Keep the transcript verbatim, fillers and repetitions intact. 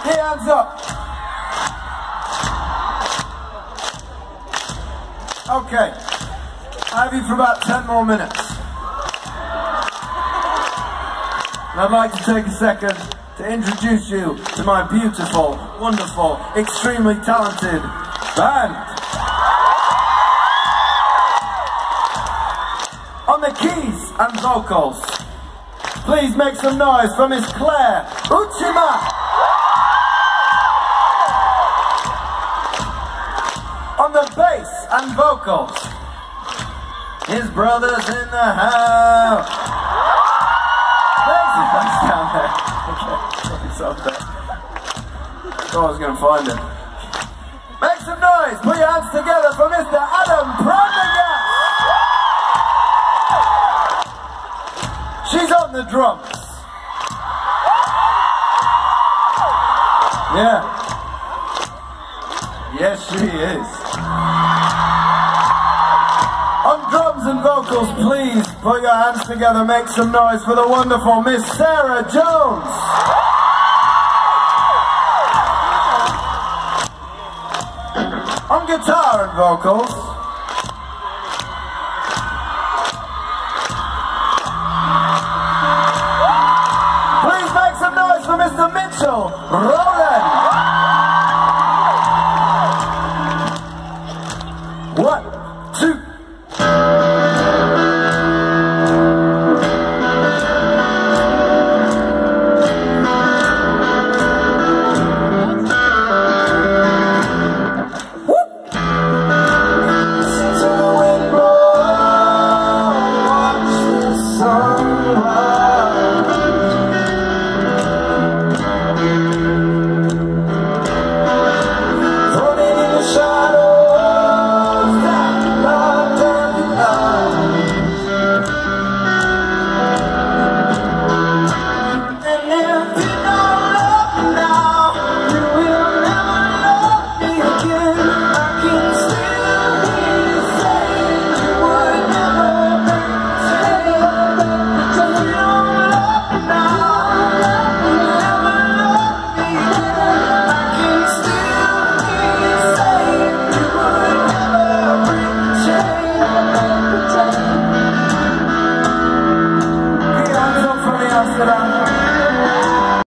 Get your hands up. Okay. I have you for about ten more minutes. And I'd like to take a second to introduce you to my beautiful, wonderful, extremely talented band. On the keys and vocals, please make some noise for Miss Claire Uchima. On the bass and vocals, his brothers in the house. Thanks down there. Okay, it's up there. Thought I was going to find him. Make some noise. Put your hands together for Mister Adam Prendergast. She's on the drums. Yeah. Yes, she is. On drums and vocals, please put your hands together, make some noise for the wonderful Miss Sarah Jones. On guitar and vocals, please make some noise for Mister Mitchell